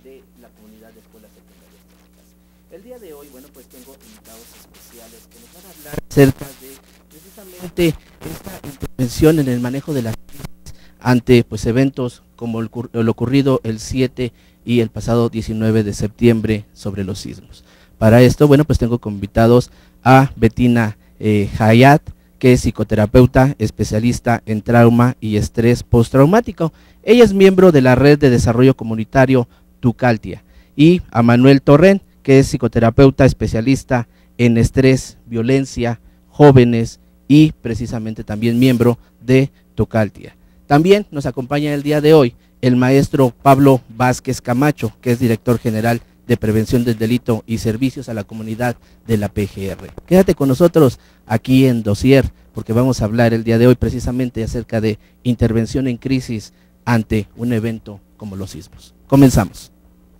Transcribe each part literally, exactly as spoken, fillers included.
de la comunidad de escuelas secundarias técnicas. El día de hoy, bueno, pues tengo invitados especiales que nos van a hablar acerca de precisamente esta intervención en el manejo de las crisis ante pues eventos como el, lo ocurrido el siete y el pasado diecinueve de septiembre sobre los sismos. Para esto, bueno, pues tengo como invitados a Bettina eh, Hayat, que es psicoterapeuta, especialista en trauma y estrés postraumático. Ella es miembro de la Red de Desarrollo Comunitario Tucaltia. Y a Manuel Torrent, que es psicoterapeuta, especialista en estrés, violencia, jóvenes y precisamente también miembro de Tucaltia. También nos acompaña el día de hoy el maestro Pablo Vázquez Camacho, que es director general de Prevención del Delito y Servicios a la Comunidad de la P G R. Quédate con nosotros aquí en Dossier, porque vamos a hablar el día de hoy precisamente acerca de intervención en crisis ante un evento como los sismos. Comenzamos.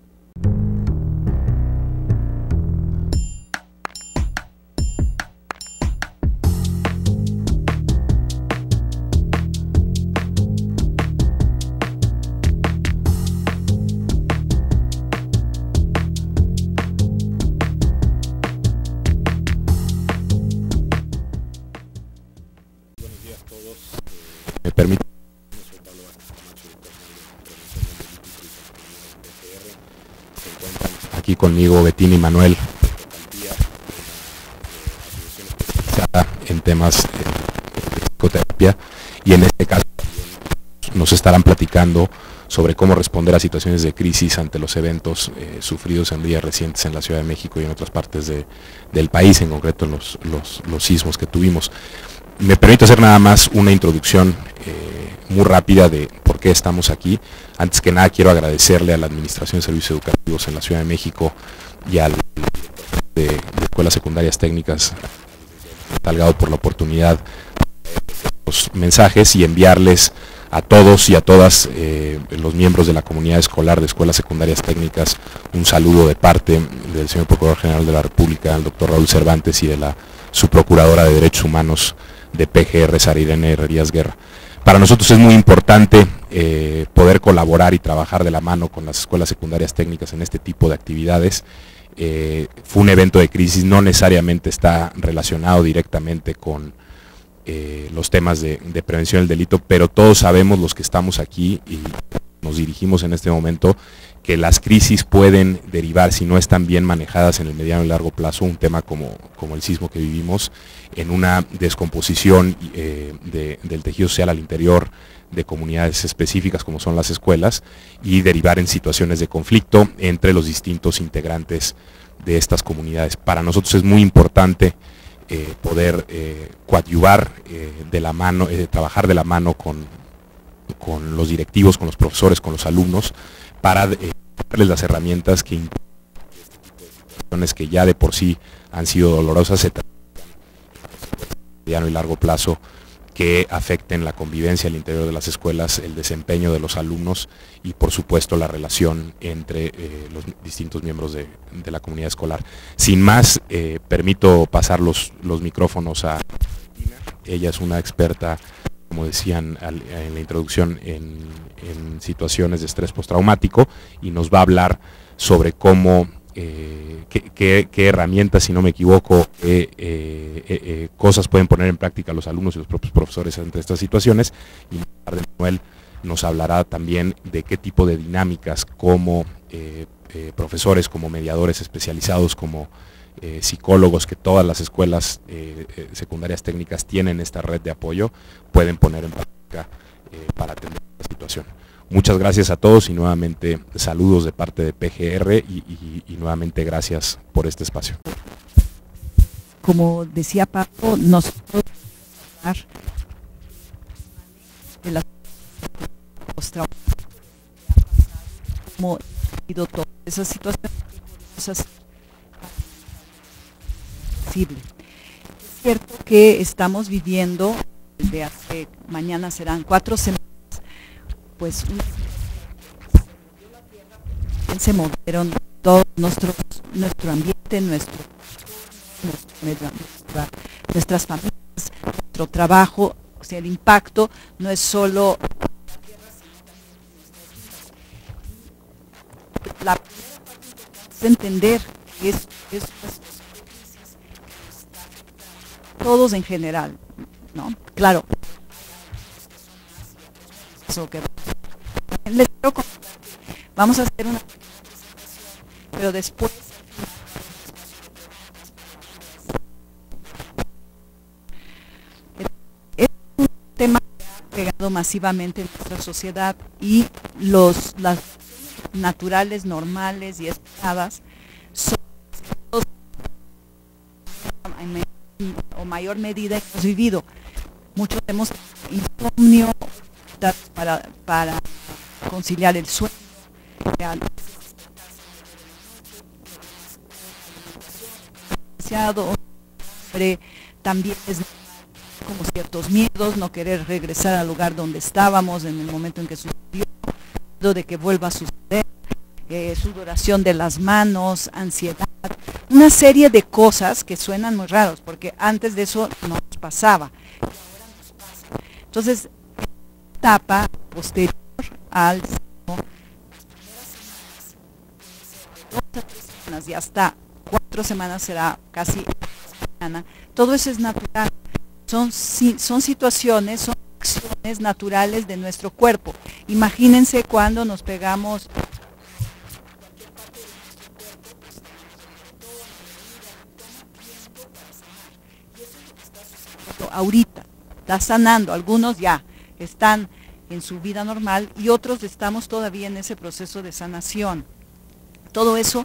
Me permite. Se encuentran aquí conmigo Bettina y Manuel, en temas de psicoterapia, y en este caso nos estarán platicando sobre cómo responder a situaciones de crisis ante los eventos eh, sufridos en días recientes en la Ciudad de México y en otras partes de, del país, en concreto los, los, los sismos que tuvimos. Me permito hacer nada más una introducción eh, muy rápida de por qué estamos aquí. Antes que nada quiero agradecerle a la Administración de Servicios Educativos en la Ciudad de México y al de, de Escuelas Secundarias Técnicas, Salgado, por la oportunidad de los mensajes y enviarles a todos y a todas eh, los miembros de la comunidad escolar de Escuelas Secundarias Técnicas un saludo de parte del señor Procurador General de la República, el doctor Raúl Cervantes, y de la subprocuradora de Derechos Humanos de P G R, Sara Irene Herrerías Guerra. Para nosotros es muy importante eh, poder colaborar y trabajar de la mano con las escuelas secundarias técnicas en este tipo de actividades. Eh, fue un evento de crisis, no necesariamente está relacionado directamente con eh, los temas de, de prevención del delito, pero todos sabemos, los que estamos aquí y nos dirigimos en este momento, que las crisis pueden derivar, si no están bien manejadas en el mediano y largo plazo, un tema como, como el sismo que vivimos, en una descomposición eh, de, del tejido social al interior de comunidades específicas como son las escuelas, y derivar en situaciones de conflicto entre los distintos integrantes de estas comunidades. Para nosotros es muy importante eh, poder eh, coadyuvar eh, de la mano, eh, trabajar de la mano con, con los directivos, con los profesores, con los alumnos, para eh, darles las herramientas que que ya de por sí han sido dolorosas, a mediano y largo plazo, que afecten la convivencia al interior de las escuelas, el desempeño de los alumnos y por supuesto la relación entre eh, los distintos miembros de, de la comunidad escolar. Sin más, eh, permito pasar los, los micrófonos a Bettina. Ella es una experta, como decían al, en la introducción, en, en situaciones de estrés postraumático, y nos va a hablar sobre cómo, eh, qué, qué, qué herramientas, si no me equivoco, eh, eh, eh, cosas pueden poner en práctica los alumnos y los propios profesores ante estas situaciones. Y más tarde Manuel nos hablará también de qué tipo de dinámicas como eh, eh, profesores, como mediadores especializados, como Eh, psicólogos, que todas las escuelas eh, eh, secundarias técnicas tienen esta red de apoyo, pueden poner en práctica eh, para atender esta situación. Muchas gracias a todos y nuevamente saludos de parte de P G R y, y, y nuevamente gracias por este espacio. Como decía Paco, nosotros hablar de las cómo ha sido todas esas situaciones. Es cierto que estamos viviendo, desde hace, mañana serán cuatro semanas, pues un, se movieron todo nuestro, nuestro ambiente, nuestro, nuestro, nuestra, nuestras familias, nuestro trabajo. O sea, el impacto no es solo la primera parte importante es entender que es, es, es todos en general, ¿no? Claro. Eso que les quiero comentar que vamos a hacer una presentación, pero después es un tema que ha pegado masivamente en nuestra sociedad y los las naturales, normales y esperadas son o mayor medida hemos vivido. Muchos hemos insomnio para, para conciliar el sueño, también es como ciertos miedos, no querer regresar al lugar donde estábamos en el momento en que sucedió, de que vuelva a suceder, eh, sudoración de las manos, ansiedad, una serie de cosas que suenan muy raros, porque antes de eso no nos pasaba. Entonces, en la etapa posterior al sismo, dos a tres semanas y hasta cuatro semanas será casi mañana, todo eso es natural. Son, son situaciones, son acciones naturales de nuestro cuerpo. Imagínense cuando nos pegamos ahorita, está sanando, algunos ya están en su vida normal y otros estamos todavía en ese proceso de sanación. Todo eso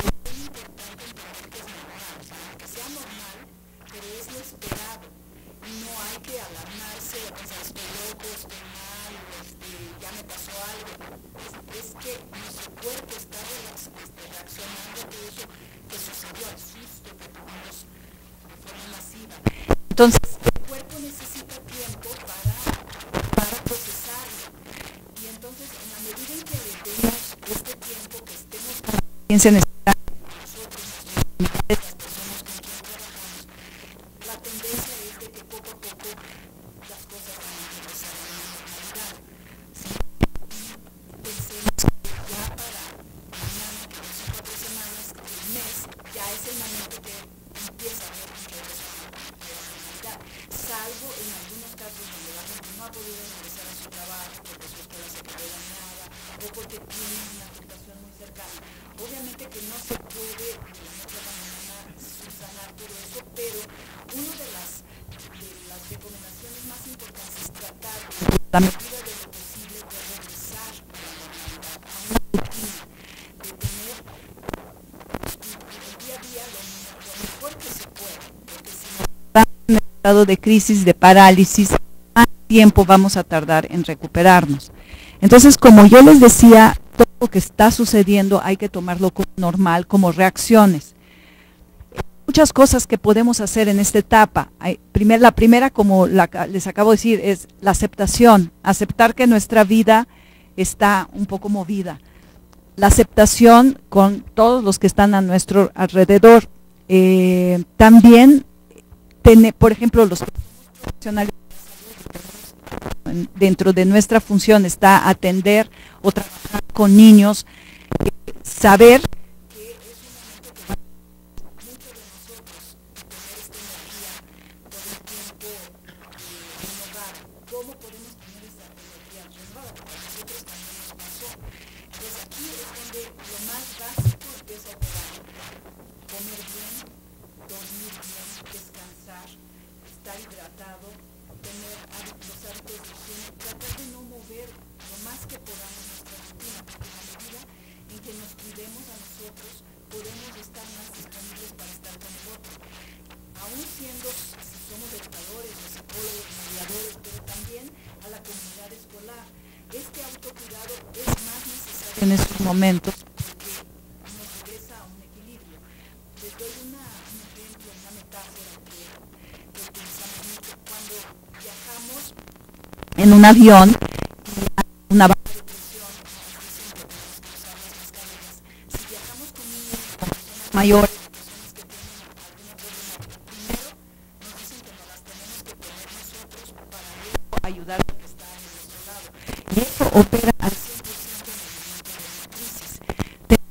entonces, el cuerpo necesita tiempo para, para procesarlo. Y entonces, en la medida en que le demos este tiempo, que estemos con la conciencia necesaria nosotros, las personas con quien trabajamos, la tendencia es de que poco a poco las cosas van a regresar a la normalidad. ¿Sí? Pensemos que ya para mañana, que son cuatro semanas, el mes, ya es el momento que empieza a haber un regreso. Salvo en algunos casos donde la gente no ha podido regresar a su trabajo porque su escuela se quedó dañada o porque tiene una afectación muy cercana. Obviamente que no se puede de la noche a la mañana subsanar todo eso, pero una de las, de las recomendaciones más importantes es tratar de la medida de lo posible de regresar a la normalidad, a una rutina, de tener el día a día lo, lo mejor que se puede, porque si no de crisis, de parálisis, más tiempo vamos a tardar en recuperarnos. Entonces, como yo les decía, todo lo que está sucediendo hay que tomarlo como normal, como reacciones. Muchas cosas que podemos hacer en esta etapa. Hay, primer, la primera, como la, les acabo de decir, es la aceptación, aceptar que nuestra vida está un poco movida. La aceptación con todos los que están a nuestro alrededor. Eh, también Tener, por ejemplo, los profesionales dentro de nuestra función está atender o trabajar con niños, eh, saber que es un momento que muchos de nosotros tener esta energía por el tiempo eh, en hogar, ¿cómo podemos tener esa energía renovada? Porque a nosotros también nos pasó. Entonces aquí es donde lo más básico empieza a operar. Comer bien, dormir bien, descansar, estar hidratado, tener los hábitos de higiene, tratar de no mover lo más que podamos nuestra rutina, porque en la medida en que nos cuidemos a nosotros, podemos estar más disponibles para estar con el otro. Aún siendo, si somos educadores, o psicólogos, mediadores, pero también a la comunidad escolar. Este autocuidado es más necesario en estos momentos porque nos regresa a un equilibrio. Les doy una, un ejemplo, una metáfora que, que utilizamos mucho cuando viajamos en un avión y hay una baja de presión, nos dicen que tenemos que usar las mascarillas. Si viajamos con niños, con personas mayores, personas que tienen alguna problemática, primero nos dicen que nos las tenemos que poner nosotros para luego ayudar a que está a nuestro lado. Y eso opera al cien por ciento en el momento de una crisis. Tenemos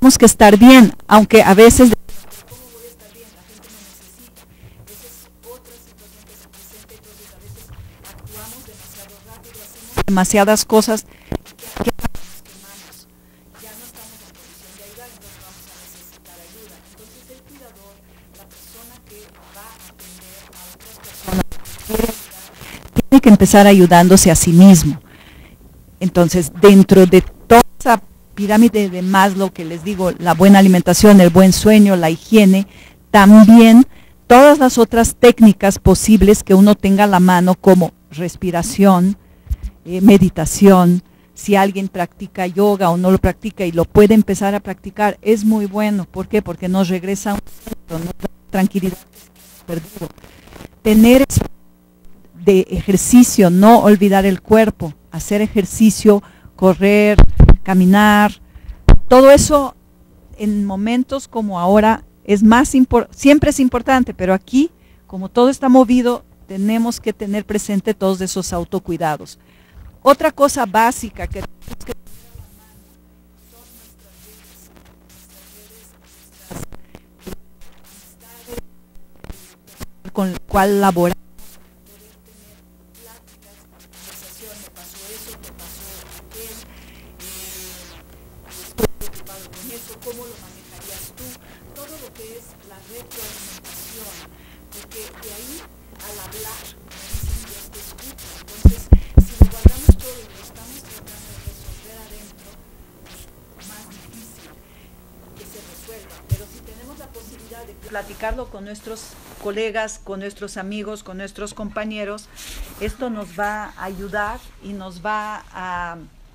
tenemos que estar bien, aunque a veces ¿cómo voy a estar bien? La gente me necesita. Esa es otra situación que se presenta, entonces a veces actuamos demasiado rápido, hacemos demasiadas cosas que, que nos quemamos. Ya no estamos en posición de ayudar, entonces vamos a necesitar ayuda. Entonces el cuidador, la persona que va a atender a otras personas, tiene que empezar ayudándose a sí mismo. Entonces, dentro de toda esa pirámide de Maslow que les digo, la buena alimentación, el buen sueño, la higiene, también todas las otras técnicas posibles que uno tenga a la mano, como respiración, eh, meditación. Si alguien practica yoga o no lo practica y lo puede empezar a practicar, es muy bueno. ¿Por qué? Porque nos regresa un centro, nos da tranquilidad perdido. Tener de ejercicio, no olvidar el cuerpo, hacer ejercicio, correr, caminar, todo eso en momentos como ahora es más importante, siempre es importante, pero aquí, como todo está movido, tenemos que tener presente todos esos autocuidados. Otra cosa básica que tenemos que tener a la mano son nuestras redes, nuestras redes, nuestras amistades con el cual laboramos. ¿Cómo lo manejarías tú? Todo lo que es la retroalimentación, porque de ahí al hablar, Dios te escucha. Entonces, si lo guardamos todo y lo estamos tratando de resolver adentro, es más difícil que se resuelva. Pero si tenemos la posibilidad de platicarlo con nuestros colegas, con nuestros amigos, con nuestros compañeros, esto nos va a ayudar y nos va a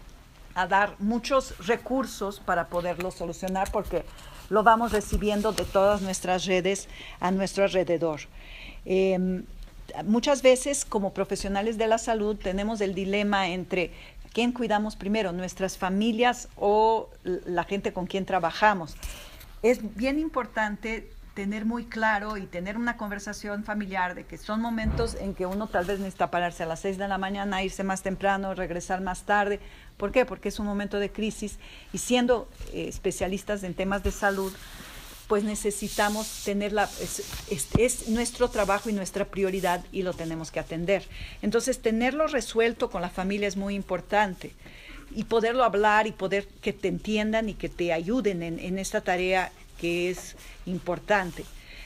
a dar muchos recursos para poderlo solucionar, porque lo vamos recibiendo de todas nuestras redes a nuestro alrededor. Eh, muchas veces, como profesionales de la salud, tenemos el dilema entre quién cuidamos primero, nuestras familias o la gente con quien trabajamos. Es bien importante tener muy claro y tener una conversación familiar de que son momentos en que uno tal vez necesita pararse a las seis de la mañana, irse más temprano, regresar más tarde. ¿Por qué? Porque es un momento de crisis y siendo eh, especialistas en temas de salud, pues necesitamos tenerla, es, es, es nuestro trabajo y nuestra prioridad y lo tenemos que atender. Entonces, tenerlo resuelto con la familia es muy importante y poderlo hablar y poder que te entiendan y que te ayuden en, en esta tarea que es importante.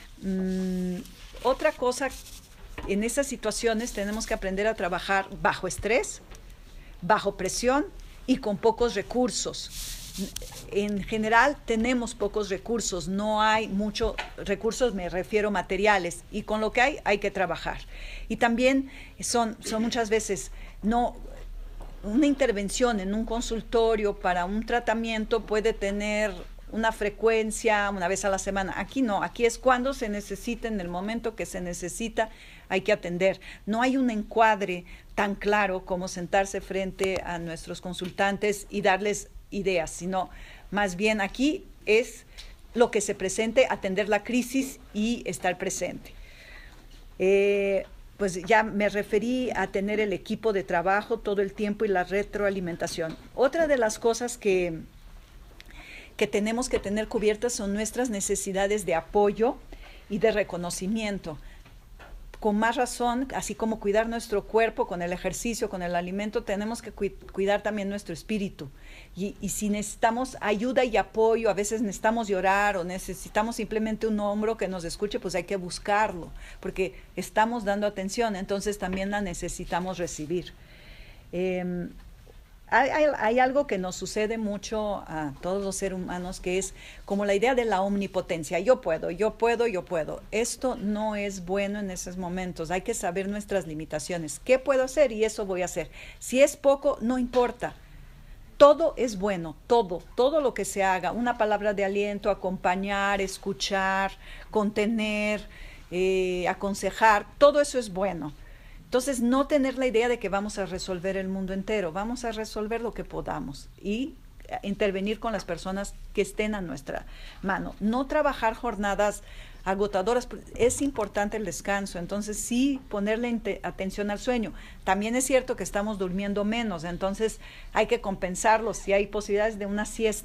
Mm, otra cosa, en esas situaciones tenemos que aprender a trabajar bajo estrés, bajo presión y con pocos recursos. En general tenemos pocos recursos, no hay muchos recursos, me refiero materiales, y con lo que hay hay que trabajar. Y también son, son muchas veces no una intervención en un consultorio para un tratamiento puede tener una frecuencia una vez a la semana. Aquí no, aquí es cuando se necesita, en el momento que se necesita, hay que atender. No hay un encuadre tan claro como sentarse frente a nuestros consultantes y darles ideas, sino más bien aquí es lo que se presente, atender la crisis y estar presente. Eh, pues ya me referí a tener el equipo de trabajo todo el tiempo y la retroalimentación. Otra de las cosas que que tenemos que tener cubiertas son nuestras necesidades de apoyo y de reconocimiento. Con más razón, así como cuidar nuestro cuerpo con el ejercicio, con el alimento, tenemos que cu cuidar también nuestro espíritu. Y, y si necesitamos ayuda y apoyo, a veces necesitamos llorar o necesitamos simplemente un hombro que nos escuche, pues hay que buscarlo, porque estamos dando atención, entonces también la necesitamos recibir. Eh, Hay, hay, hay algo que nos sucede mucho a todos los seres humanos, que es como la idea de la omnipotencia. Yo puedo, yo puedo, yo puedo. Esto no es bueno en esos momentos. Hay que saber nuestras limitaciones. ¿Qué puedo hacer? Y eso voy a hacer. Si es poco, no importa. Todo es bueno, todo, todo lo que se haga. Una palabra de aliento, acompañar, escuchar, contener, eh, aconsejar, todo eso es bueno. Entonces, no tener la idea de que vamos a resolver el mundo entero, vamos a resolver lo que podamos y intervenir con las personas que estén a nuestra mano. No trabajar jornadas agotadoras, es importante el descanso, entonces sí ponerle atención al sueño. También es cierto que estamos durmiendo menos, entonces hay que compensarlo. Si hay posibilidades de una siesta,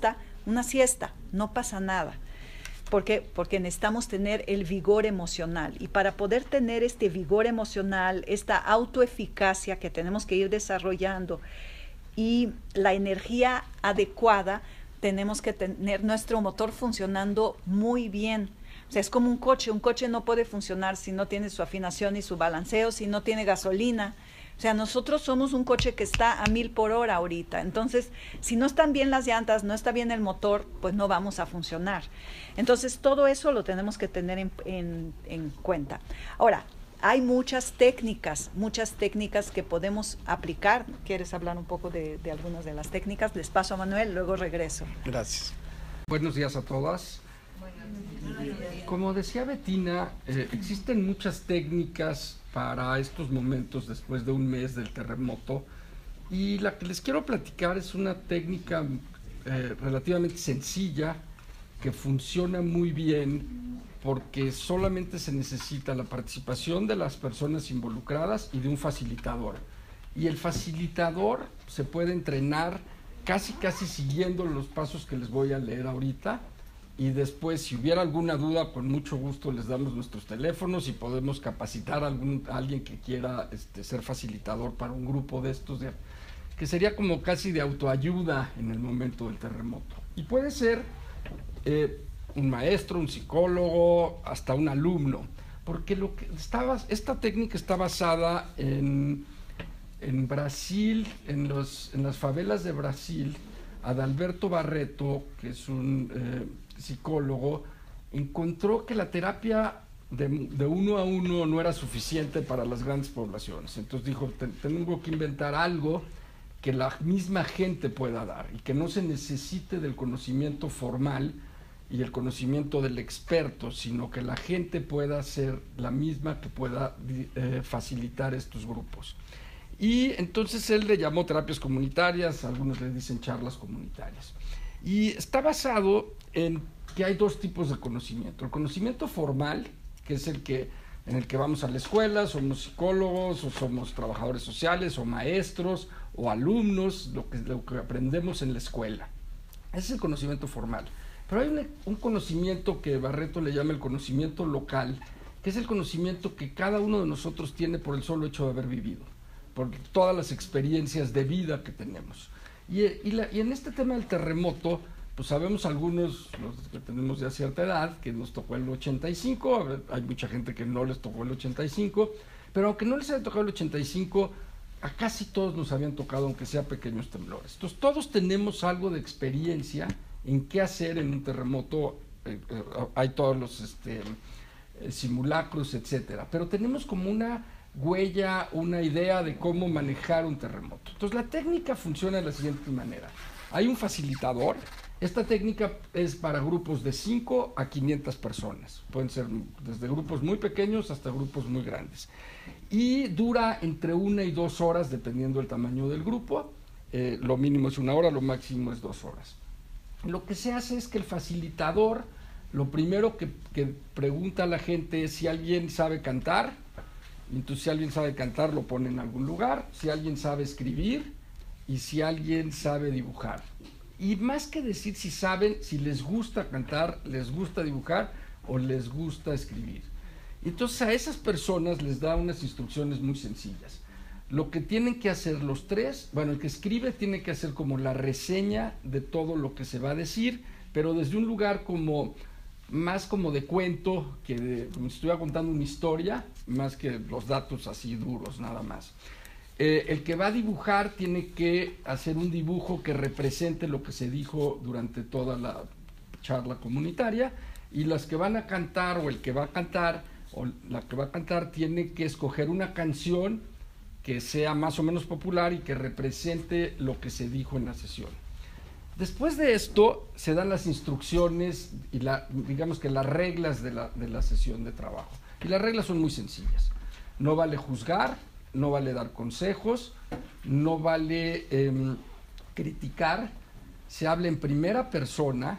una siesta, no pasa nada. ¿Por qué? Porque necesitamos tener el vigor emocional, y para poder tener este vigor emocional, esta autoeficacia que tenemos que ir desarrollando y la energía adecuada, tenemos que tener nuestro motor funcionando muy bien. O sea, es como un coche, un coche no puede funcionar si no tiene su afinación y su balanceo, si no tiene gasolina. O sea, nosotros somos un coche que está a mil por hora ahorita. Entonces, si no están bien las llantas, no está bien el motor, pues no vamos a funcionar. Entonces, todo eso lo tenemos que tener en, en, en cuenta. Ahora, hay muchas técnicas, muchas técnicas que podemos aplicar. ¿Quieres hablar un poco de, de algunas de las técnicas? Les paso a Manuel, luego regreso. Gracias. Buenos días a todas. Como decía Bettina, eh, existen muchas técnicas para estos momentos después de un mes del terremoto, y la que les quiero platicar es una técnica eh, relativamente sencilla que funciona muy bien porque solamente se necesita la participación de las personas involucradas y de un facilitador, y el facilitador se puede entrenar casi casi siguiendo los pasos que les voy a leer ahorita. Y después, si hubiera alguna duda, con mucho gusto les damos nuestros teléfonos y podemos capacitar a, algún, a alguien que quiera este, ser facilitador para un grupo de estos, de, que sería como casi de autoayuda en el momento del terremoto. Y puede ser eh, un maestro, un psicólogo, hasta un alumno, porque lo que estaba, esta técnica está basada en, en Brasil, en, los, en las favelas de Brasil. Adalberto Barreto, que es un eh, psicólogo, encontró que la terapia de, de uno a uno no era suficiente para las grandes poblaciones. Entonces dijo, tengo que inventar algo que la misma gente pueda dar y que no se necesite del conocimiento formal y el conocimiento del experto, sino que la gente pueda ser la misma que pueda eh, facilitar estos grupos. Y entonces él le llamó terapias comunitarias, algunos le dicen charlas comunitarias. Y está basado en que hay dos tipos de conocimiento. El conocimiento formal, que es el que, en el que vamos a la escuela, somos psicólogos, o somos trabajadores sociales, o maestros, o alumnos, lo que, lo que aprendemos en la escuela. Ese es el conocimiento formal. Pero hay un, un conocimiento que Barreto le llama el conocimiento local, que es el conocimiento que cada uno de nosotros tiene por el solo hecho de haber vivido, por todas las experiencias de vida que tenemos. Y, y, la, y en este tema del terremoto, pues sabemos algunos, los que tenemos ya cierta edad, que nos tocó el ochenta y cinco, hay mucha gente que no les tocó el ochenta y cinco, pero aunque no les haya tocado el ochenta y cinco, a casi todos nos habían tocado, aunque sea pequeños temblores. Entonces todos tenemos algo de experiencia en qué hacer en un terremoto. eh, eh, hay todos los este, eh, simulacros, etcétera, pero tenemos como una huella, una idea de cómo manejar un terremoto. Entonces la técnica funciona de la siguiente manera. Hay un facilitador. Esta técnica es para grupos de cinco a quinientas personas. Pueden ser desde grupos muy pequeños hasta grupos muy grandes. Y dura entre una y dos horas dependiendo del tamaño del grupo. Eh, lo mínimo es una hora, lo máximo es dos horas. Lo que se hace es que el facilitador, lo primero que, que pregunta a la gente es si alguien sabe cantar. Entonces, si alguien sabe cantar, lo pone en algún lugar, si alguien sabe escribir y si alguien sabe dibujar. Y más que decir si saben, si les gusta cantar, les gusta dibujar o les gusta escribir. Entonces, a esas personas les da unas instrucciones muy sencillas. Lo que tienen que hacer los tres, bueno, el que escribe tiene que hacer como la reseña de todo lo que se va a decir, pero desde un lugar como más como de cuento, que de, como si estuviera contando una historia, más que los datos así duros, nada más. Eh, el que va a dibujar tiene que hacer un dibujo que represente lo que se dijo durante toda la charla comunitaria, y las que van a cantar, o el que va a cantar, o la que va a cantar, tiene que escoger una canción que sea más o menos popular y que represente lo que se dijo en la sesión. Después de esto se dan las instrucciones y la, digamos que las reglas de la, de la sesión de trabajo. Y las reglas son muy sencillas. No vale juzgar, no vale dar consejos, no vale eh, criticar, se habla en primera persona,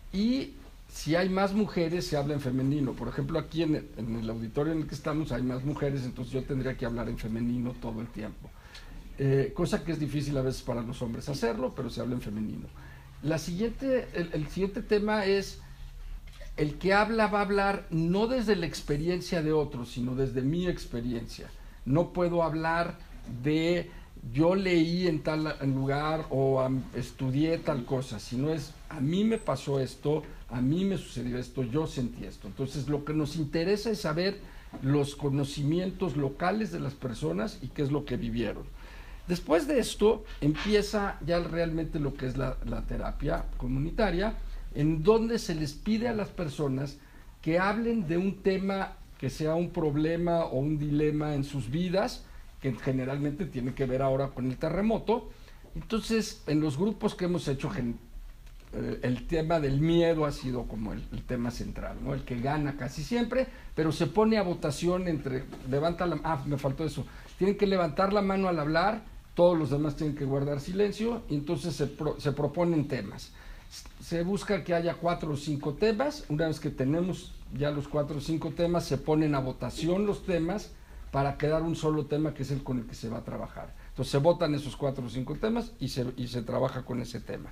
y si hay más mujeres se habla en femenino. Por ejemplo, aquí en el, en el auditorio en el que estamos hay más mujeres, entonces yo tendría que hablar en femenino todo el tiempo. Eh, cosa que es difícil a veces para los hombres hacerlo, pero se habla en femenino. la siguiente, el, el siguiente tema es, el que habla va a hablar no desde la experiencia de otros, sino desde mi experiencia. No puedo hablar de yo leí en tal lugar o um, estudié tal cosa, sino es a mí me pasó esto, a mí me sucedió esto, yo sentí esto. Entonces lo que nos interesa es saber los conocimientos locales de las personas y qué es lo que vivieron. Después de esto empieza ya realmente lo que es la, la terapia comunitaria, en donde se les pide a las personas que hablen de un tema que sea un problema o un dilema en sus vidas, que generalmente tiene que ver ahora con el terremoto. Entonces, en los grupos que hemos hecho, eh, el tema del miedo ha sido como el, el tema central, ¿no? El que gana casi siempre, pero se pone a votación entre, levanta la, ah, me faltó eso, tienen que levantar la mano al hablar, todos los demás tienen que guardar silencio, y entonces se, pro, se proponen temas. Se busca que haya cuatro o cinco temas. Una vez que tenemos ya los cuatro o cinco temas, se ponen a votación los temas para quedar un solo tema que es el con el que se va a trabajar. Entonces se votan esos cuatro o cinco temas y se, y se trabaja con ese tema.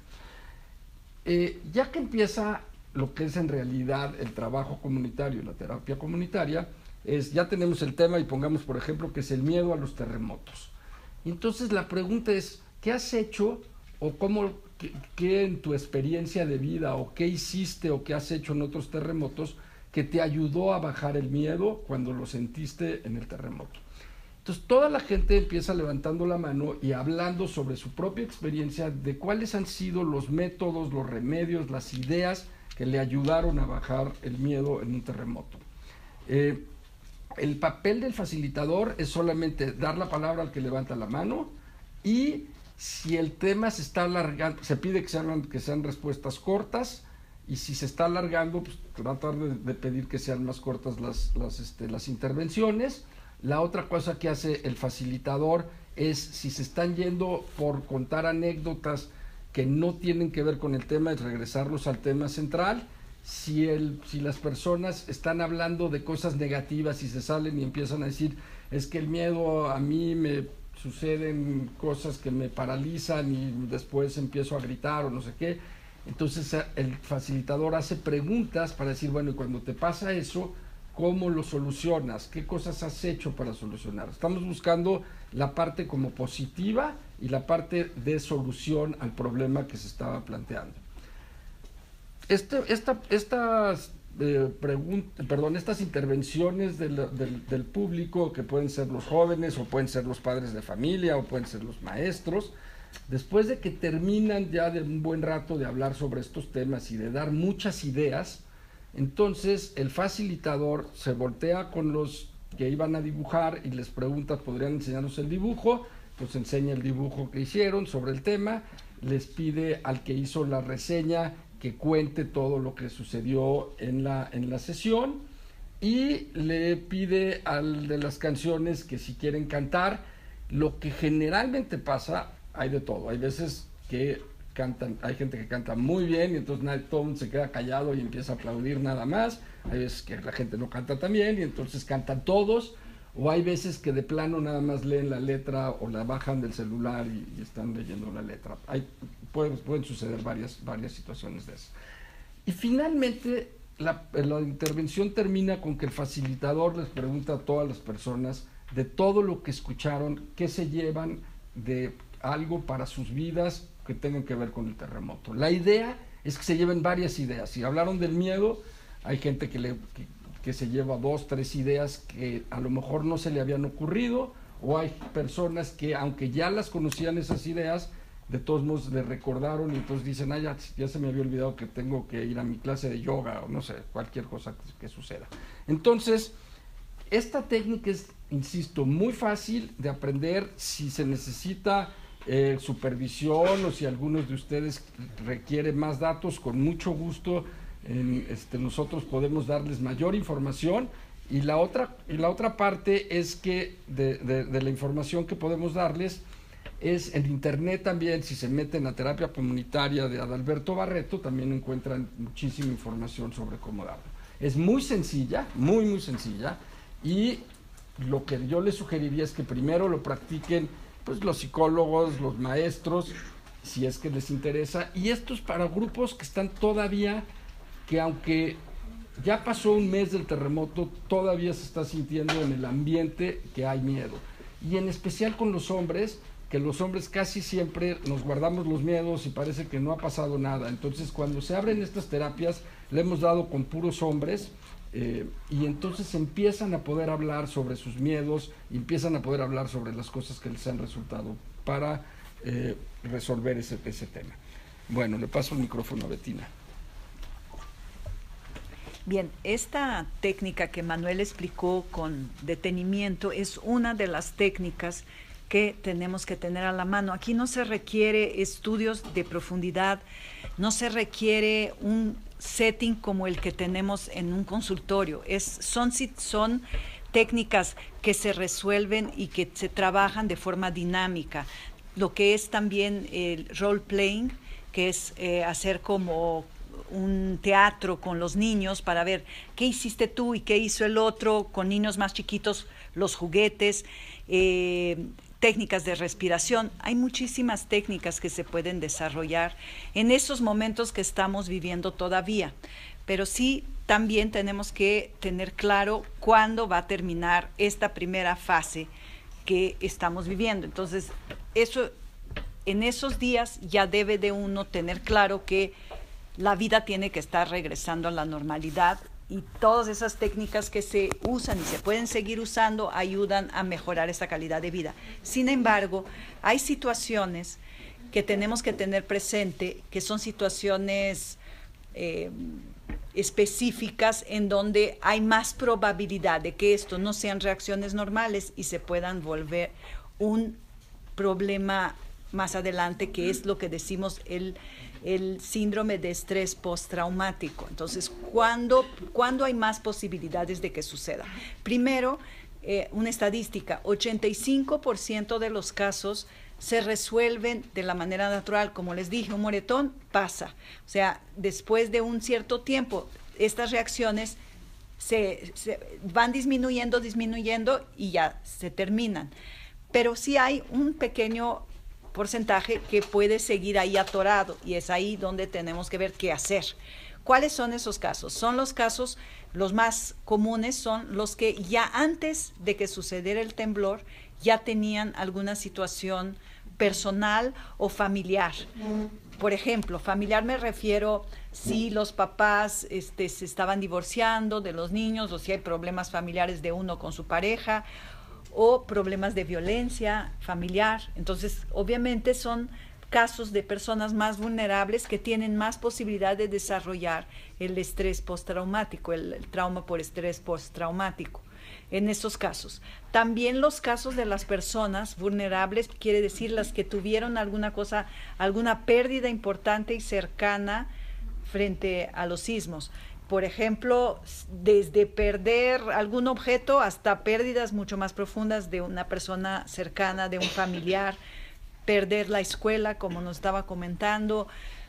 Eh, ya que empieza lo que es en realidad el trabajo comunitario, la terapia comunitaria, es ya tenemos el tema y pongamos por ejemplo que es el miedo a los terremotos. Y entonces la pregunta es, ¿qué has hecho o cómo, qué, qué en tu experiencia de vida o qué hiciste o qué has hecho en otros terremotos que te ayudó a bajar el miedo cuando lo sentiste en el terremoto? Entonces toda la gente empieza levantando la mano y hablando sobre su propia experiencia de cuáles han sido los métodos, los remedios, las ideas que le ayudaron a bajar el miedo en un terremoto. Eh, el papel del facilitador es solamente dar la palabra al que levanta la mano, y si el tema se está alargando, se pide que sean, que sean respuestas cortas, y si se está alargando, pues tratar de, de pedir que sean más cortas las, las, este, las intervenciones. La otra cosa que hace el facilitador es, si se están yendo por contar anécdotas que no tienen que ver con el tema, es regresarlos al tema central. Si, el, si las personas están hablando de cosas negativas y se salen y empiezan a decir, es que el miedo a mí me suceden cosas que me paralizan y después empiezo a gritar o no sé qué, entonces el facilitador hace preguntas para decir, bueno, y cuando te pasa eso, ¿cómo lo solucionas? ¿Qué cosas has hecho para solucionar? Estamos buscando la parte como positiva y la parte de solución al problema que se estaba planteando. Este, esta, estas, eh, perdón, estas intervenciones del, del, del público, que pueden ser los jóvenes o pueden ser los padres de familia o pueden ser los maestros, después de que terminan ya de un buen rato de hablar sobre estos temas y de dar muchas ideas, entonces el facilitador se voltea con los que iban a dibujar y les pregunta, ¿podrían enseñarnos el dibujo? Pues enseña el dibujo que hicieron sobre el tema, les pide al que hizo la reseña que cuente todo lo que sucedió en la, en la sesión, y le pide al de las canciones que si quieren cantar. Lo que generalmente pasa, hay de todo, hay veces que cantan, hay gente que canta muy bien y entonces nadie, todo el mundo se queda callado y empieza a aplaudir nada más. Hay veces que la gente no canta tan bien y entonces cantan todos, o hay veces que de plano nada más leen la letra o la bajan del celular y, y están leyendo la letra. Hay, pueden, pueden suceder varias, varias situaciones de eso. Y finalmente la, la intervención termina con que el facilitador les pregunta a todas las personas de todo lo que escucharon, qué se llevan de algo para sus vidas que tengan que ver con el terremoto. La idea es que se lleven varias ideas. Si hablaron del miedo, hay gente que, le, que, que se lleva dos, tres ideas que a lo mejor no se le habían ocurrido, o hay personas que, aunque ya las conocían esas ideas, de todos modos le recordaron y entonces dicen, ah, ya, ya se me había olvidado que tengo que ir a mi clase de yoga, o no sé, cualquier cosa que, que suceda. Entonces, esta técnica es, insisto, muy fácil de aprender. Si se necesita eh, supervisión o si algunos de ustedes requieren más datos, con mucho gusto eh, este, nosotros podemos darles mayor información. Y la otra, y la otra parte es que de, de, de la información que podemos darles es en internet también. Si se meten a terapia comunitaria de Adalberto Barreto, también encuentran muchísima información sobre cómo darlo. Es muy sencilla, muy muy sencilla, y lo que yo les sugeriría es que primero lo practiquen pues los psicólogos, los maestros, si es que les interesa. Y esto es para grupos que están todavía, que aunque ya pasó un mes del terremoto, todavía se está sintiendo en el ambiente que hay miedo. Y en especial con los hombres, que los hombres casi siempre nos guardamos los miedos y parece que no ha pasado nada. Entonces, cuando se abren estas terapias, le hemos dado con puros hombres, eh, y entonces empiezan a poder hablar sobre sus miedos, y empiezan a poder hablar sobre las cosas que les han resultado para eh, resolver ese, ese tema. Bueno, le paso el micrófono a Betina. Bien, esta técnica que Manuel explicó con detenimiento es una de las técnicas que tenemos que tener a la mano. Aquí no se requiere estudios de profundidad, no se requiere un setting como el que tenemos en un consultorio. Es, son, son técnicas que se resuelven y que se trabajan de forma dinámica. Lo que es también el role playing, que es eh, hacer como un teatro con los niños para ver qué hiciste tú y qué hizo el otro, con niños más chiquitos, los juguetes, eh, técnicas de respiración. Hay muchísimas técnicas que se pueden desarrollar en esos momentos que estamos viviendo todavía, pero sí también tenemos que tener claro cuándo va a terminar esta primera fase que estamos viviendo. Entonces, eso, en esos días ya debe de uno tener claro que la vida tiene que estar regresando a la normalidad, y todas esas técnicas que se usan y se pueden seguir usando ayudan a mejorar esa calidad de vida. Sin embargo, hay situaciones que tenemos que tener presente, que son situaciones eh, específicas en donde hay más probabilidad de que esto no sean reacciones normales y se puedan volver un problema más adelante, que es lo que decimos el, el síndrome de estrés postraumático. Entonces, ¿cuándo, ¿cuándo hay más posibilidades de que suceda? Primero, eh, una estadística, ochenta y cinco por ciento de los casos se resuelven de la manera natural. Como les dije, un moretón pasa. O sea, después de un cierto tiempo, estas reacciones se, se van disminuyendo, disminuyendo y ya se terminan. Pero sí hay un pequeño porcentaje que puede seguir ahí atorado, y es ahí donde tenemos que ver qué hacer. ¿Cuáles son esos casos? Son los casos, los más comunes son los que ya antes de que sucediera el temblor ya tenían alguna situación personal o familiar. Por ejemplo, familiar me refiero si los papás este, se estaban divorciando de los niños, o si hay problemas familiares de uno con su pareja, o problemas de violencia familiar. Entonces, obviamente son casos de personas más vulnerables que tienen más posibilidad de desarrollar el estrés postraumático, el, el trauma por estrés postraumático. En esos casos. También los casos de las personas vulnerables, quiere decir las que tuvieron alguna cosa, alguna pérdida importante y cercana frente a los sismos. Por ejemplo, desde perder algún objeto hasta pérdidas mucho más profundas de una persona cercana, de un familiar, perder la escuela, como nos estaba comentando,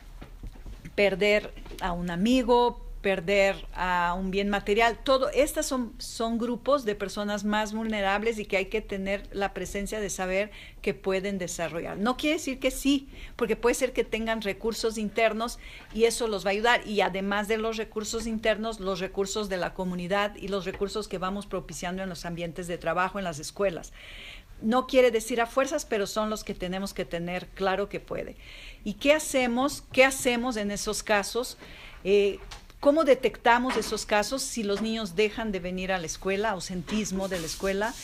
perder a un amigo, perder a un bien material. Todo, estas son, son grupos de personas más vulnerables y que hay que tener la presencia de saber que pueden desarrollar. No quiere decir que sí, porque puede ser que tengan recursos internos y eso los va a ayudar. Y además de los recursos internos, los recursos de la comunidad y los recursos que vamos propiciando en los ambientes de trabajo, en las escuelas. No quiere decir a fuerzas, pero son los que tenemos que tener claro que puede. ¿Y qué hacemos? ¿Qué hacemos en esos casos? Eh, ¿Cómo detectamos esos casos? Si los niños dejan de venir a la escuela, ausentismo de la escuela.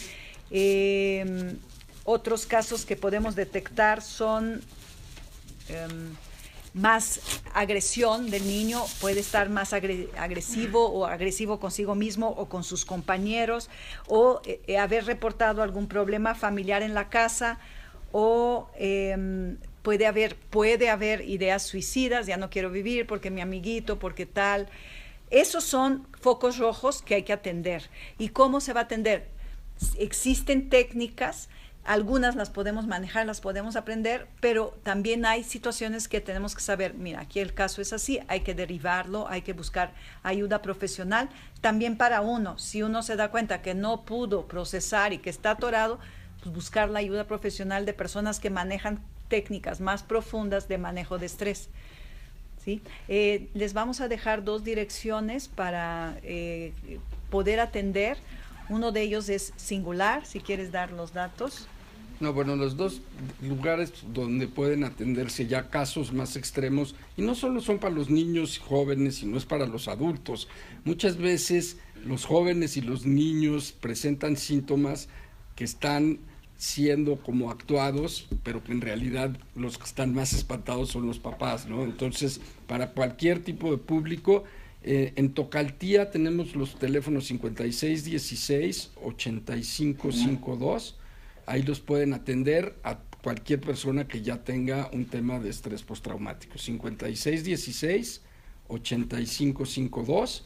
Eh, otros casos que podemos detectar son eh, más agresión del niño, puede estar más agre- agresivo o agresivo consigo mismo o con sus compañeros, o eh, haber reportado algún problema familiar en la casa, o eh, puede haber, puede haber ideas suicidas, ya no quiero vivir porque mi amiguito, porque tal. Esos son focos rojos que hay que atender. ¿Y cómo se va a atender? Existen técnicas, algunas las podemos manejar, las podemos aprender, pero también hay situaciones que tenemos que saber, mira, aquí el caso es así, hay que derivarlo, hay que buscar ayuda profesional. También para uno, si uno se da cuenta que no pudo procesar y que está atorado, pues buscar la ayuda profesional de personas que manejan técnicas más profundas de manejo de estrés. ¿Sí? Eh, les vamos a dejar dos direcciones para eh, poder atender. Uno de ellos es Singular, si quieres dar los datos. No, bueno, los dos lugares donde pueden atenderse ya casos más extremos, y no solo son para los niños y jóvenes, sino es para los adultos. Muchas veces los jóvenes y los niños presentan síntomas que están siendo como actuados, pero que en realidad los que están más espantados son los papás, ¿no? Entonces, para cualquier tipo de público, eh, en Tocaltía tenemos los teléfonos cincuenta y seis dieciséis ochenta y cinco cincuenta y dos, ahí los pueden atender a cualquier persona que ya tenga un tema de estrés postraumático, cincuenta y seis dieciséis ochenta y cinco cincuenta y dos.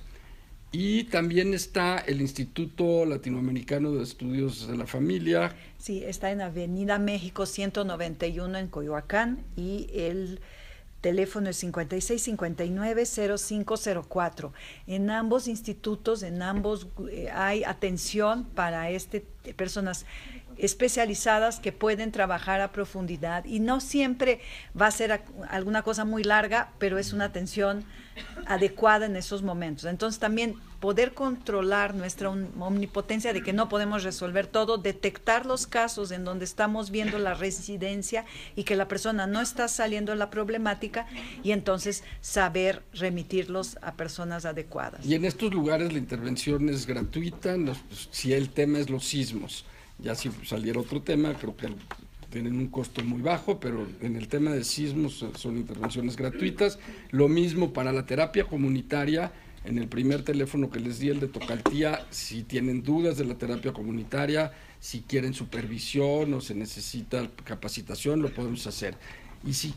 Y también está el Instituto Latinoamericano de Estudios de la Familia. Sí, está en Avenida México ciento noventa y uno en Coyoacán, y el teléfono es cincuenta y seis cincuenta y nueve cero cinco cero cuatro. En ambos institutos, en ambos eh, hay atención para este personas especializadas que pueden trabajar a profundidad, y no siempre va a ser a, alguna cosa muy larga, pero es una atención adecuada en esos momentos. Entonces también poder controlar nuestra omnipotencia de que no podemos resolver todo, detectar los casos en donde estamos viendo la residencia y que la persona no está saliendo de la problemática, y entonces saber remitirlos a personas adecuadas. Y en estos lugares la intervención es gratuita, los, si el tema es los sismos. Ya si saliera otro tema, creo que tienen un costo muy bajo, pero en el tema de sismos son intervenciones gratuitas. Lo mismo para la terapia comunitaria. En el primer teléfono que les di, el de Tocaltía, si tienen dudas de la terapia comunitaria, si quieren supervisión o se necesita capacitación, lo podemos hacer. Y si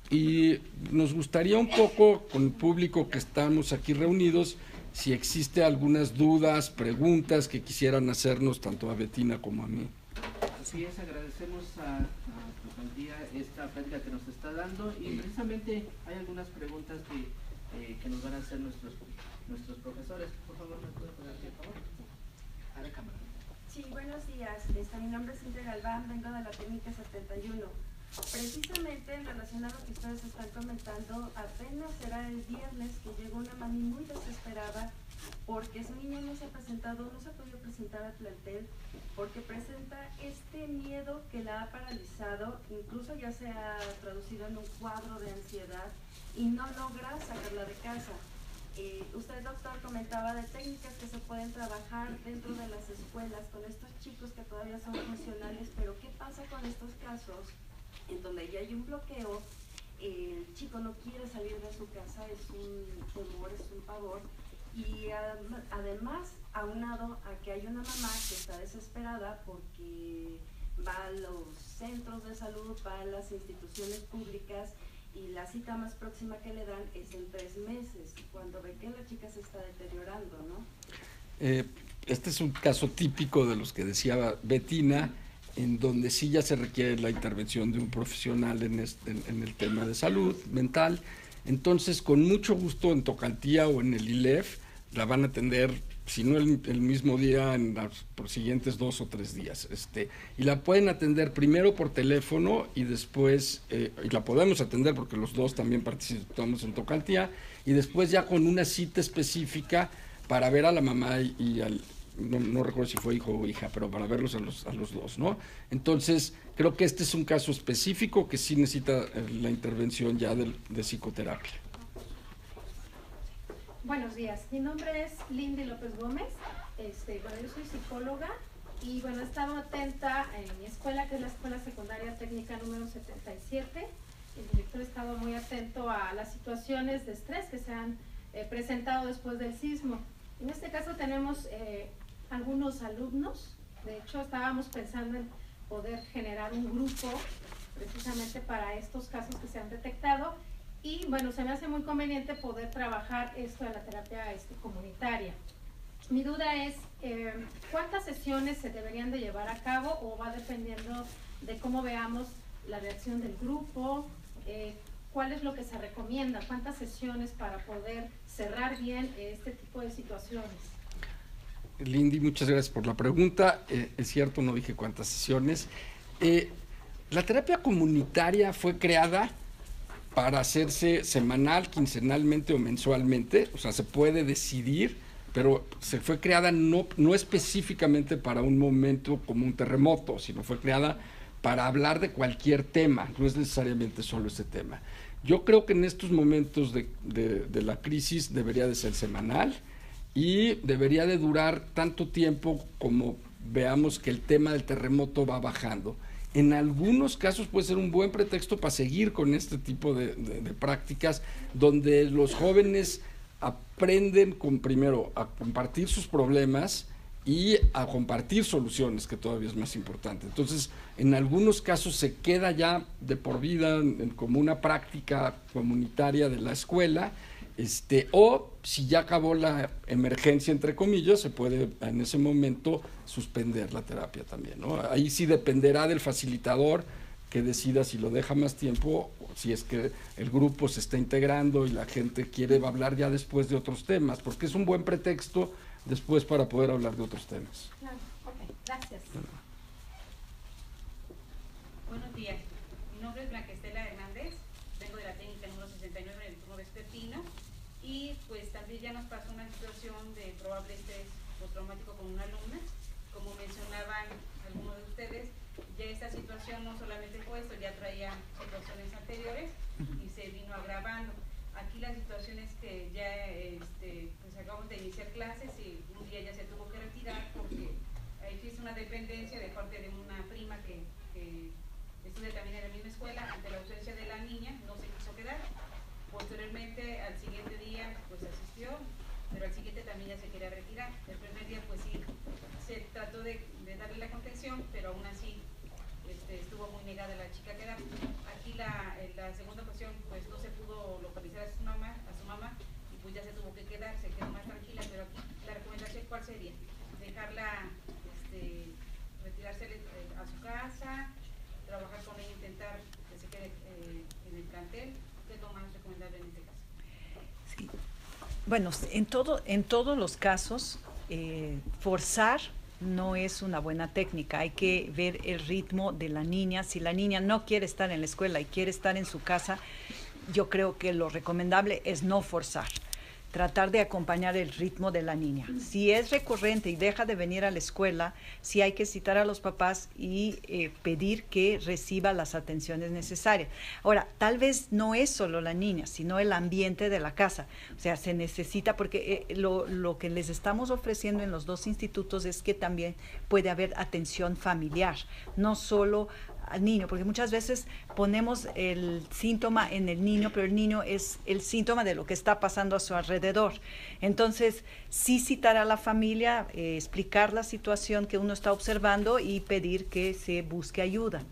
y nos gustaría un poco, con el público que estamos aquí reunidos, si existe algunas dudas, preguntas que quisieran hacernos tanto a Betina como a mí. Así es, agradecemos a, a Tocaltía esta plática que nos está dando, y precisamente hay algunas preguntas que, eh, que nos van a hacer nuestros, nuestros profesores. Por favor, ¿me puede poner aquí, por favor? A la cámara. Sí, buenos días. Este, mi nombre es Cintia Galván, vengo de la técnica setenta y uno. Precisamente en relación a lo que ustedes están comentando, apenas era el viernes que llegó una mami muy desesperada porque su niño no se ha presentado, no se ha podido presentar al plantel porque presenta este miedo que la ha paralizado, incluso ya se ha traducido en un cuadro de ansiedad y no logra sacarla de casa. Eh, usted, doctor, comentaba de técnicas que se pueden trabajar dentro de las escuelas con estos chicos que todavía son funcionales, pero ¿qué pasa con estos casos en donde ya hay un bloqueo? El chico no quiere salir de su casa, es un temor, es un pavor, y además aunado a que hay una mamá que está desesperada porque va a los centros de salud, va a las instituciones públicas, y la cita más próxima que le dan es en tres meses, cuando ve que la chica se está deteriorando, ¿no? Eh, este es un caso típico de los que decía Betina, en donde sí ya se requiere la intervención de un profesional en, este, en, en el tema de salud mental. Entonces, con mucho gusto en Tocaltía o en el I L E F la van a atender, si no el, el mismo día, en los por siguientes dos o tres días. Este, y la pueden atender primero por teléfono y después, eh, y la podemos atender porque los dos también participamos en Tocaltía, y después ya con una cita específica para ver a la mamá y, y al... No, no recuerdo si fue hijo o hija, pero para verlos a los, a los dos, ¿no? Entonces, creo que este es un caso específico que sí necesita la intervención ya de, de psicoterapia. Buenos días, mi nombre es Lindy López Gómez, este, bueno, yo soy psicóloga y bueno, he estado atenta en mi escuela, que es la Escuela Secundaria Técnica número setenta y siete. El director ha estado muy atento a las situaciones de estrés que se han eh, presentado después del sismo. En este caso tenemos eh, algunos alumnos, de hecho estábamos pensando en poder generar un grupo precisamente para estos casos que se han detectado, y bueno, se me hace muy conveniente poder trabajar esto de la terapia este, comunitaria. Mi duda es, eh, ¿cuántas sesiones se deberían de llevar a cabo, o va dependiendo de cómo veamos la reacción del grupo? Eh, ¿Cuál es lo que se recomienda? ¿Cuántas sesiones para poder cerrar bien este tipo de situaciones? Lindy, muchas gracias por la pregunta. Eh, es cierto, no dije cuántas sesiones. Eh, la terapia comunitaria fue creada para hacerse semanal, quincenalmente o mensualmente, o sea, se puede decidir, pero se fue creada no, no específicamente para un momento como un terremoto, sino fue creada para hablar de cualquier tema, no es necesariamente solo ese tema. Yo creo que en estos momentos de, de, de la crisis debería de ser semanal y debería de durar tanto tiempo como veamos que el tema del terremoto va bajando. En algunos casos puede ser un buen pretexto para seguir con este tipo de, de, de prácticas donde los jóvenes aprenden con, primero a compartir sus problemas y a compartir soluciones, que todavía es más importante. Entonces, en algunos casos se queda ya de por vida en, como una práctica comunitaria de la escuela, este, o si ya acabó la emergencia, entre comillas, se puede en ese momento suspender la terapia también, ¿no? Ahí sí dependerá del facilitador que decida si lo deja más tiempo, o si es que el grupo se está integrando y la gente quiere hablar ya después de otros temas, porque es un buen pretexto después para poder hablar de otros temas. Claro, ok, gracias. Bueno. Buenos días, mi nombre es Blanca Estela Hernández, vengo de la técnica número sesenta y nueve en el turno vespertino y pues también ya nos pasó una situación de probable estrés postraumático con una alumna. Como mencionaban algunos de ustedes, ya esta situación no solamente fue esto, ya traía situaciones anteriores y se vino agravando. Aquí la situación es que ya este, pues acabamos de iniciar clases y un día ya se tuvo que retirar porque existe una dependencia de parte de una prima que, que estudia también en la misma escuela. Ante la ausencia de la niña no se quiso quedar. Posteriormente al siguiente día pues asistió, pero al siguiente también ya se quería retirar. El primer día pues sí se trató de, de darle la contención, pero aún así este, estuvo muy negada la chica a quedar. Aquí la, en la segunda ocasión pues no se pudo localizar a su mamá, a su mamá y pues ya se tuvo que quedar, se quedó más tranquila, pero aquí la recomendación ¿cuál sería? Dejarla este, retirarse a su casa, trabajar con ella, intentar que se quede eh, en el plantel, ¿qué es lo más recomendable en este caso? Sí. Bueno, en, todo, en todos los casos, eh, forzar no es una buena técnica. Hay que ver el ritmo de la niña. Si la niña no quiere estar en la escuela y quiere estar en su casa, yo creo que lo recomendable es no forzar. Tratar de acompañar el ritmo de la niña. Si es recurrente y deja de venir a la escuela, sí hay que citar a los papás y eh, pedir que reciba las atenciones necesarias. Ahora, tal vez no es solo la niña, sino el ambiente de la casa. O sea, se necesita, porque eh, lo, lo que les estamos ofreciendo en los dos institutos es que también puede haber atención familiar, no solo al niño, porque muchas veces ponemos el síntoma en el niño, pero el niño es el síntoma de lo que está pasando a su alrededor. Entonces, sí citar a la familia, eh, explicar la situación que uno está observando y pedir que se busque ayuda,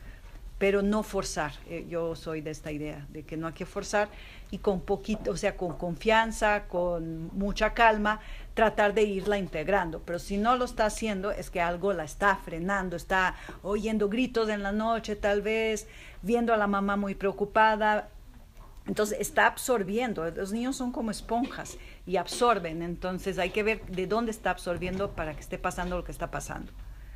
pero no forzar. Eh, yo soy de esta idea, de que no hay que forzar y con poquito, o sea, con confianza, con mucha calma, tratar de irla integrando. Pero si no lo está haciendo, es que algo la está frenando, está oyendo gritos en la noche tal vez, viendo a la mamá muy preocupada. Entonces está absorbiendo. Los niños son como esponjas y absorben. Entonces hay que ver de dónde está absorbiendo para que esté pasando lo que está pasando.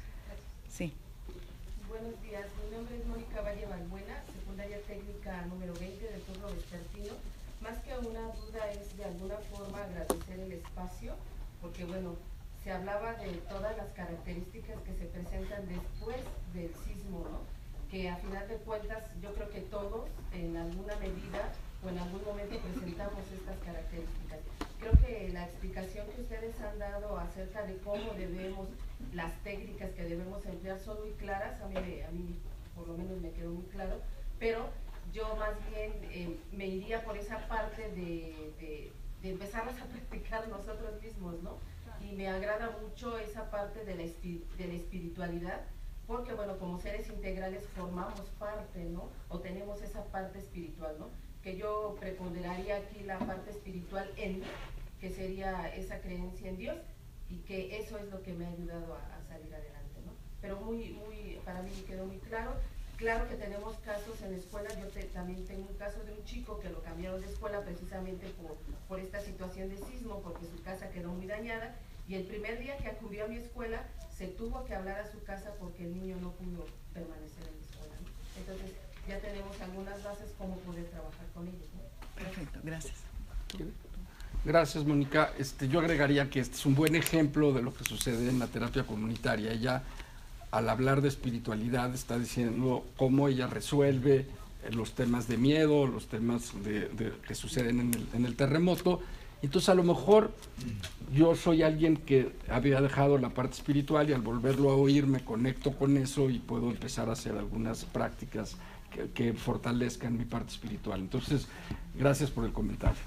Sí. Buenos días, mi nombre es Mónica Valle Balbuena, secundaria técnica número veinte del turno vespertino. Más que una duda es de alguna forma agradecer el espacio, porque bueno, se hablaba de todas las características que se presentan después del sismo, ¿no? Que a final de cuentas yo creo que todos en alguna medida o en algún momento presentamos estas características. Creo que la explicación que ustedes han dado acerca de cómo debemos, las técnicas que debemos emplear son muy claras, a mí, a mí por lo menos me quedó muy claro, pero yo más bien eh, me iría por esa parte de, de, de empezarlas a practicar nosotros mismos, ¿no? Y me agrada mucho esa parte de la, de la espiritualidad, porque bueno, como seres integrales formamos parte, ¿no? O tenemos esa parte espiritual, ¿no? Que yo preponderaría aquí la parte espiritual en mí, que sería esa creencia en Dios, y que eso es lo que me ha ayudado a, a salir adelante, ¿no? Pero muy, muy, para mí me quedó muy claro. Claro que tenemos casos en la escuela, yo te, también tengo un caso de un chico que lo cambiaron de escuela precisamente por, por esta situación de sismo, porque su casa quedó muy dañada, y el primer día que acudió a mi escuela se tuvo que hablar a su casa porque el niño no pudo permanecer en la escuela, ¿no? Entonces ya tenemos algunas bases cómo poder trabajar con ellos, ¿no? Perfecto, gracias. Gracias, Mónica. Este, yo agregaría que este es un buen ejemplo de lo que sucede en la terapia comunitaria. Ella, al hablar de espiritualidad, está diciendo cómo ella resuelve los temas de miedo, los temas de, de, que suceden en el, en el terremoto. Entonces, a lo mejor yo soy alguien que había dejado la parte espiritual y al volverlo a oír me conecto con eso y puedo empezar a hacer algunas prácticas que, que fortalezcan mi parte espiritual. Entonces, gracias por el comentario.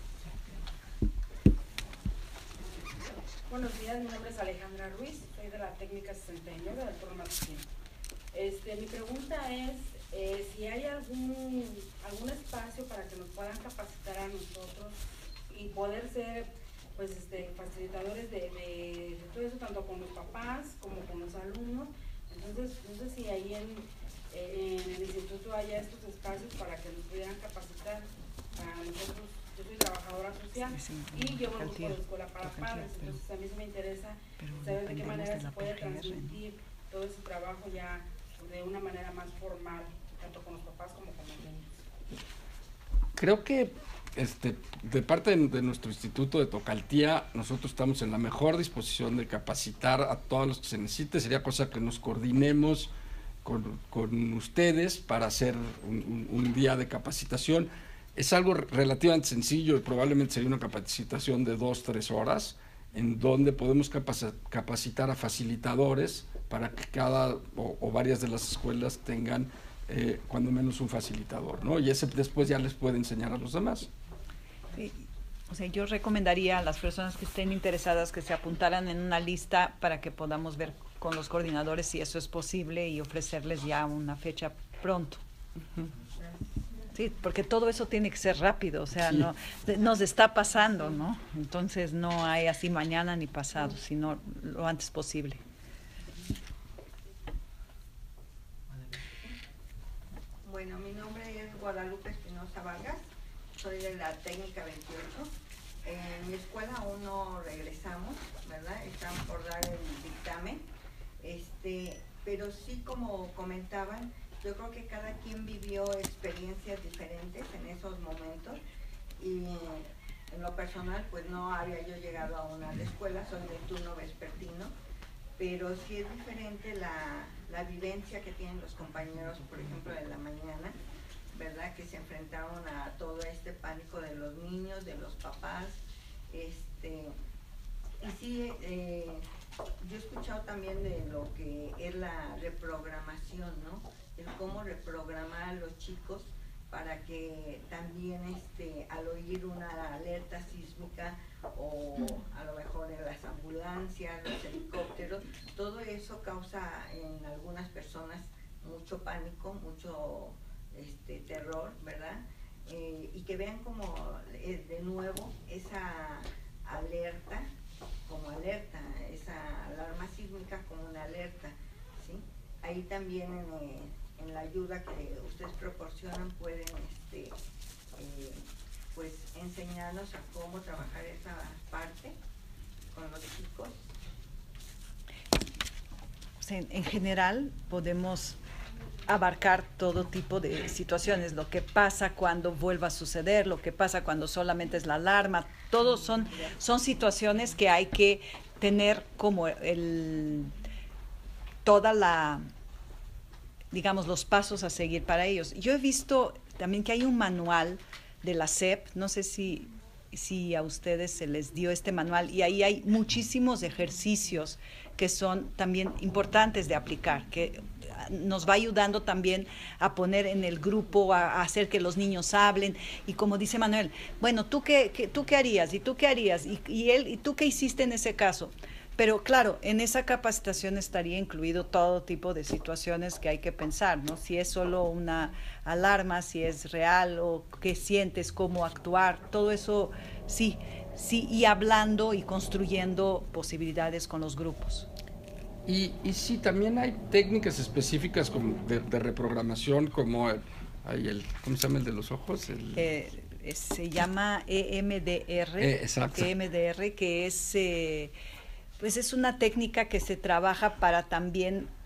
Buenos días, mi nombre es Alejandra Ruiz, soy de la técnica sesenta y nueve del turno matutino. Este, mi pregunta es eh, si hay algún, algún espacio para que nos puedan capacitar a nosotros y poder ser pues, este, facilitadores de, de, de todo eso, tanto con los papás como con los alumnos. Entonces, no sé si ahí en, en el instituto haya estos espacios para que nos pudieran capacitar a nosotros. Yo soy trabajadora social sí, sí, y llevo un grupo de escuela para padres, entonces a mí sí me interesa saber de qué manera se puede transmitir todo ese trabajo ya de una manera más formal, tanto con los papás como con los niños. Creo que este, de parte de, de nuestro instituto de Tocaltía, nosotros estamos en la mejor disposición de capacitar a todos los que se necesite. Sería cosa que nos coordinemos con, con ustedes para hacer un, un, un día de capacitación. Es algo relativamente sencillo y probablemente sería una capacitación de dos, tres horas, en donde podemos capacitar a facilitadores para que cada o, o varias de las escuelas tengan eh, cuando menos un facilitador, ¿no? Y ese después ya les puede enseñar a los demás. Sí. O sea, yo recomendaría a las personas que estén interesadas que se apuntaran en una lista para que podamos ver con los coordinadores si eso es posible y ofrecerles ya una fecha pronto. Uh-huh. Sí, porque todo eso tiene que ser rápido, o sea, sí. no nos está pasando, ¿no? Entonces no hay así mañana ni pasado, sino lo antes posible. Bueno, mi nombre es Guadalupe Espinosa Vargas, soy de la técnica veintiocho. En mi escuela aún no regresamos, ¿verdad? Están por dar el dictamen, este, pero sí, como comentaban, yo creo que cada quien vivió experiencias diferentes en esos momentos y en lo personal pues no había yo llegado a una escuela, soy del turno vespertino, pero sí es diferente la, la vivencia que tienen los compañeros, por ejemplo, de la mañana, ¿verdad? Que se enfrentaron a todo este pánico de los niños, de los papás, este, y sí, eh, yo he escuchado también de lo que es la reprogramación, ¿no? El cómo reprogramar a los chicos para que también este, al oír una alerta sísmica o a lo mejor en las ambulancias, los helicópteros, todo eso causa en algunas personas mucho pánico, mucho este, terror, ¿verdad? Eh, y que vean como eh, de nuevo esa alerta, como alerta, esa alarma sísmica como una alerta, ¿sí? Ahí también en, eh, en la ayuda que ustedes proporcionan pueden este, eh, pues enseñarnos a cómo trabajar esa parte con los chicos. O sea, en, en general podemos abarcar todo tipo de situaciones, lo que pasa cuando vuelva a suceder, lo que pasa cuando solamente es la alarma, todos son, son situaciones que hay que tener como el toda la digamos, los pasos a seguir para ellos. Yo he visto también que hay un manual de la S E P, no sé si, si a ustedes se les dio este manual, y ahí hay muchísimos ejercicios que son también importantes de aplicar, que nos va ayudando también a poner en el grupo, a, a hacer que los niños hablen, y como dice Manuel, bueno, ¿tú qué, qué, tú qué harías? ¿Y tú qué harías? Y, y él, ¿y tú qué hiciste en ese caso? Pero claro, en esa capacitación estaría incluido todo tipo de situaciones que hay que pensar, ¿no? Si es solo una alarma, si es real o qué sientes, cómo actuar, todo eso sí, sí, y hablando y construyendo posibilidades con los grupos. Y, y sí, también hay técnicas específicas como de, de reprogramación, como el, hay el, ¿cómo se llama el de los ojos? El, eh, se llama E M D R, eh, exacto. E M D R, que es... Eh, pues es una técnica que se trabaja para también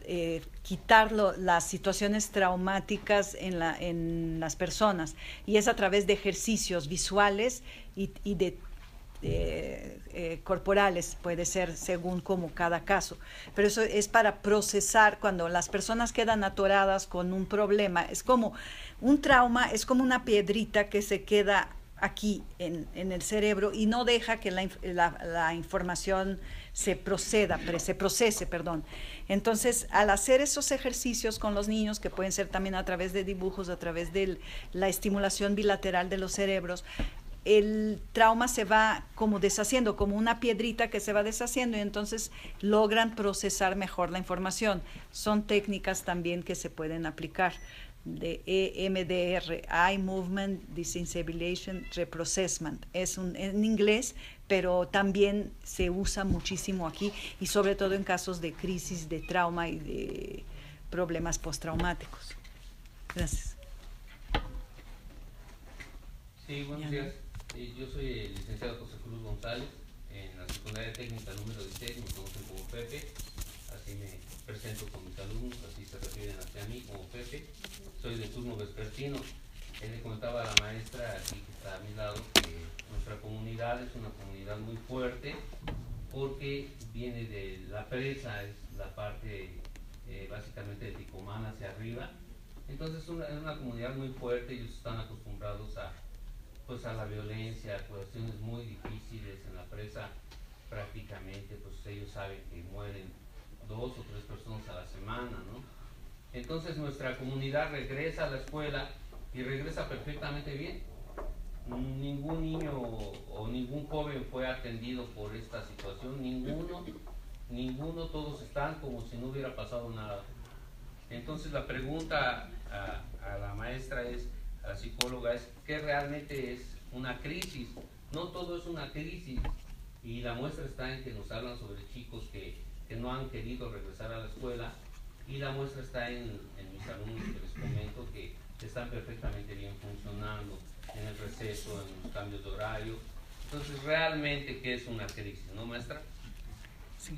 eh, quitar lo, las situaciones traumáticas en, la, en las personas, y es a través de ejercicios visuales y, y de eh, eh, corporales, puede ser según como cada caso, pero eso es para procesar cuando las personas quedan atoradas con un problema. Es como un trauma, es como una piedrita que se queda aquí en, en el cerebro y no deja que la, la, la información se proceda, se procese, perdón. Entonces, al hacer esos ejercicios con los niños, que pueden ser también a través de dibujos, a través de la estimulación bilateral de los cerebros, el trauma se va como deshaciendo, como una piedrita que se va deshaciendo, y entonces logran procesar mejor la información. Son técnicas también que se pueden aplicar, de E M D R, Eye Movement Desensibilization Reprocessment. Es un, en inglés, pero también se usa muchísimo aquí, y sobre todo en casos de crisis, de trauma y de problemas postraumáticos. Gracias. Sí, buenos días. Yo soy el licenciado José Cruz González, en la secundaria técnica número dieciséis, me conocen como Pepe, así me presento con mis alumnos, así se refieren hacia mí como Pepe. Soy de turno vespertino. Él le comentaba a la maestra aquí que está a mi lado que nuestra comunidad es una comunidad muy fuerte porque viene de la presa, es la parte eh, básicamente de Ticomán hacia arriba. Entonces es una, es una comunidad muy fuerte, ellos están acostumbrados a, pues, a la violencia, a cuestiones muy difíciles. En la presa prácticamente pues ellos saben que mueren dos o tres personas a la semana, ¿no? Entonces nuestra comunidad regresa a la escuela y regresa perfectamente bien. Ningún niño o ningún joven fue atendido por esta situación, ninguno, ninguno, todos están como si no hubiera pasado nada. Entonces la pregunta a, a la maestra es, a la psicóloga, es ¿qué realmente es una crisis? No todo es una crisis, y la muestra está en que nos hablan sobre chicos que, que no han querido regresar a la escuela, y la muestra está en, en mis alumnos que les comento que están perfectamente bien funcionando en el receso, en los cambios de horario. Entonces, realmente, ¿qué es una crisis, no, maestra? Sí.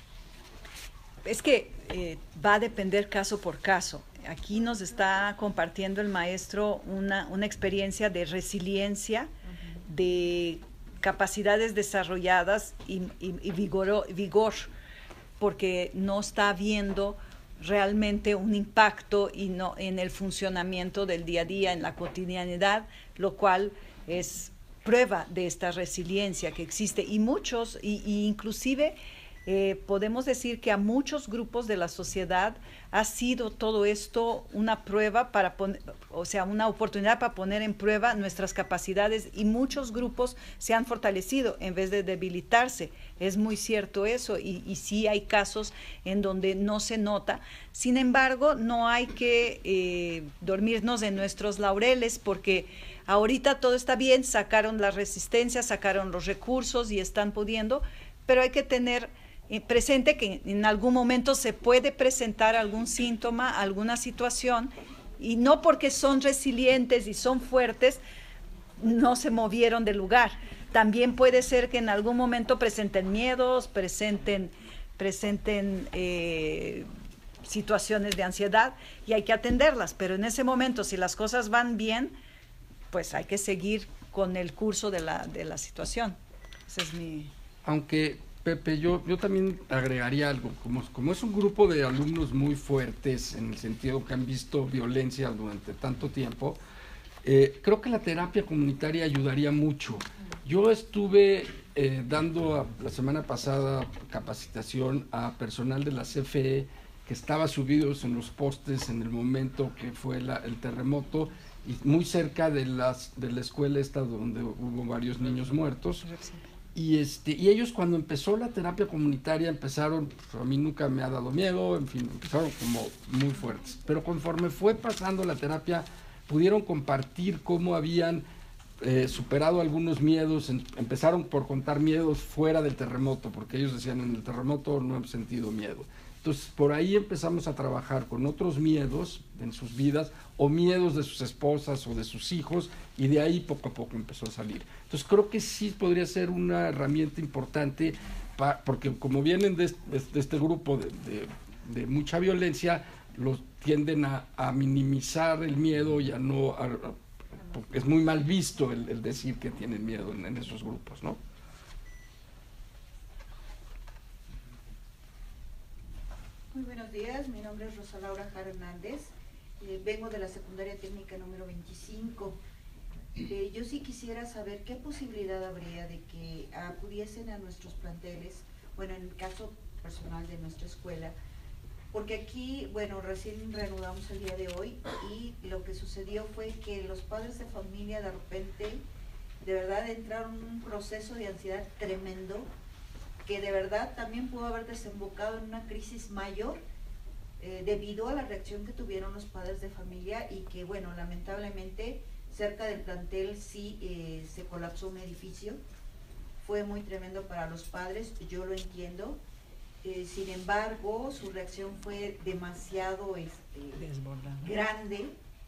Es que eh, va a depender caso por caso. Aquí nos está compartiendo el maestro una, una experiencia de resiliencia, uh-huh, de capacidades desarrolladas y, y, y vigor, vigor, porque no está viendo realmente un impacto y no en el funcionamiento del día a día, en la cotidianidad, lo cual es prueba de esta resiliencia que existe. Y muchos, y, y inclusive eh, podemos decir que a muchos grupos de la sociedad ha sido todo esto una prueba para poner, o sea, una oportunidad para poner en prueba nuestras capacidades, y muchos grupos se han fortalecido en vez de debilitarse. Es muy cierto eso, y, y sí hay casos en donde no se nota. Sin embargo, no hay que eh, dormirnos en nuestros laureles, porque ahorita todo está bien, sacaron la resistencia, sacaron los recursos y están pudiendo, pero hay que tener presente que en algún momento se puede presentar algún síntoma, alguna situación, y no porque son resilientes y son fuertes, no se movieron del lugar. También puede ser que en algún momento presenten miedos, presenten, presenten eh, situaciones de ansiedad, y hay que atenderlas, pero en ese momento, si las cosas van bien, pues hay que seguir con el curso de la, de la situación. Ese es mi... Aunque... Pepe, yo, yo también agregaría algo, como, como es un grupo de alumnos muy fuertes, en el sentido que han visto violencia durante tanto tiempo, eh, creo que la terapia comunitaria ayudaría mucho. Yo estuve eh, dando a, la semana pasada capacitación a personal de la C F E que estaba subidos en los postes en el momento que fue la, el terremoto, y muy cerca de, las, de la escuela esta donde hubo varios niños muertos. Y, este, y ellos, cuando empezó la terapia comunitaria, empezaron, pues, a mí nunca me ha dado miedo, en fin, empezaron como muy fuertes. Pero conforme fue pasando la terapia, pudieron compartir cómo habían eh, superado algunos miedos. En, empezaron por contar miedos fuera del terremoto, porque ellos decían, en el terremoto no hemos sentido miedo. Entonces, por ahí empezamos a trabajar con otros miedos en sus vidas, o miedos de sus esposas o de sus hijos, y de ahí poco a poco empezó a salir. Entonces, creo que sí podría ser una herramienta importante, pa, porque como vienen de este, de este grupo de, de de mucha violencia, los tienden a, a minimizar el miedo y a no... A, a, es muy mal visto el, el decir que tienen miedo en, en esos grupos, ¿no? Muy buenos días, mi nombre es Rosa Laura Jara Hernández, eh, vengo de la secundaria técnica número veinticinco. Eh, yo sí quisiera saber qué posibilidad habría de que acudiesen a nuestros planteles, bueno, en el caso personal de nuestra escuela, porque aquí, bueno, recién reanudamos el día de hoy y lo que sucedió fue que los padres de familia de repente, de verdad, entraron en un proceso de ansiedad tremendo, que de verdad también pudo haber desembocado en una crisis mayor eh, debido a la reacción que tuvieron los padres de familia y que, bueno, lamentablemente cerca del plantel sí eh, se colapsó un edificio. Fue muy tremendo para los padres, yo lo entiendo. Eh, sin embargo, su reacción fue demasiado este, grande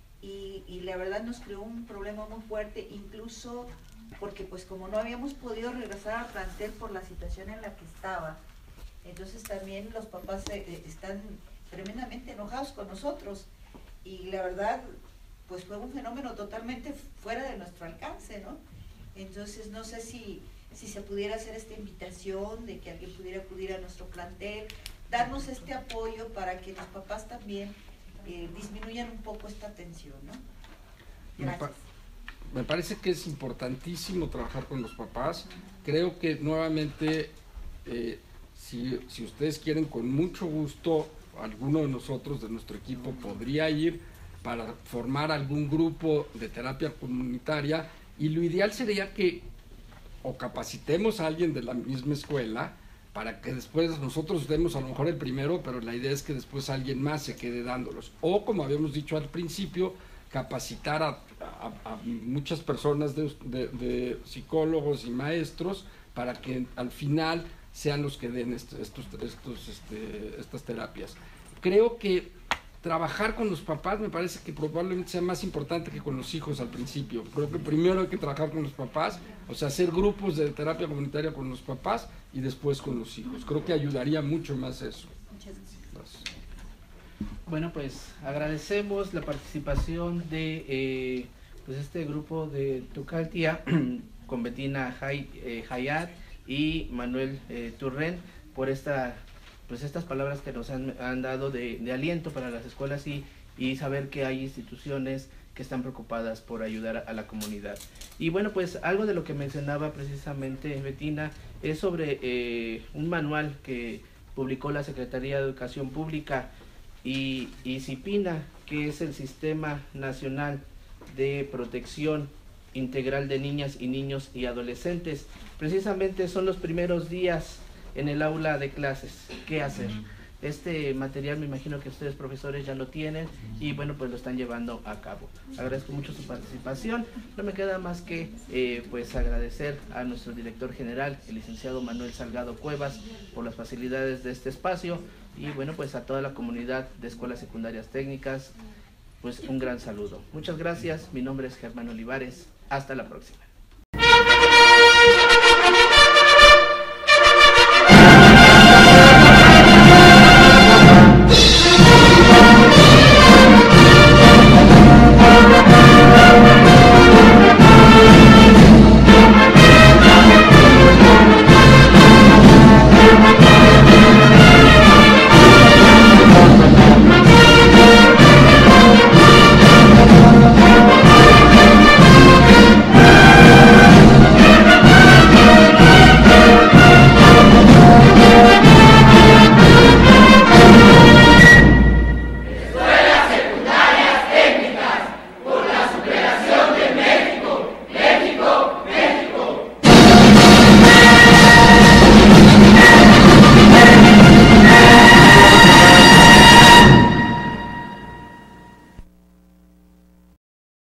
y, y la verdad nos creó un problema muy fuerte, incluso porque pues como no habíamos podido regresar al plantel por la situación en la que estaba, entonces también los papás eh, están tremendamente enojados con nosotros y la verdad pues fue un fenómeno totalmente fuera de nuestro alcance, ¿no? Entonces no sé si, si se pudiera hacer esta invitación de que alguien pudiera acudir a nuestro plantel, darnos este apoyo para que los papás también eh, disminuyan un poco esta tensión, ¿no? Gracias. Me parece que es importantísimo trabajar con los papás. Creo que nuevamente, eh, si, si ustedes quieren, con mucho gusto, alguno de nosotros, de nuestro equipo, podría ir para formar algún grupo de terapia comunitaria y lo ideal sería que o capacitemos a alguien de la misma escuela para que después nosotros demos a lo mejor el primero, pero la idea es que después alguien más se quede dándolos. O, como habíamos dicho al principio, capacitar a, a, a muchas personas de, de, de psicólogos y maestros para que al final sean los que den estos, estos, estos, este, estas terapias. Creo que trabajar con los papás me parece que probablemente sea más importante que con los hijos al principio. Creo que primero hay que trabajar con los papás, o sea, hacer grupos de terapia comunitaria con los papás y después con los hijos. Creo que ayudaría mucho más eso. Muchas gracias. Bueno, pues agradecemos la participación de eh, pues este grupo de Tucaltia con Betina Hay, eh, Hayat y Manuel eh, Turren por esta pues estas palabras que nos han, han dado de, de aliento para las escuelas y, y saber que hay instituciones que están preocupadas por ayudar a la comunidad. Y bueno, pues algo de lo que mencionaba precisamente Betina es sobre eh, un manual que publicó la Secretaría de Educación Pública y, y CIPINA, que es el Sistema Nacional de Protección Integral de Niñas y Niños y Adolescentes. Precisamente son los primeros días en el aula de clases. ¿Qué hacer? Este material me imagino que ustedes profesores ya lo tienen y bueno, pues lo están llevando a cabo. Agradezco mucho su participación. No me queda más que eh, pues agradecer a nuestro director general, el licenciado Manuel Salgado Cuevas, por las facilidades de este espacio y bueno, pues a toda la comunidad de escuelas secundarias técnicas, pues un gran saludo. Muchas gracias. Mi nombre es Germán Olivares. Hasta la próxima.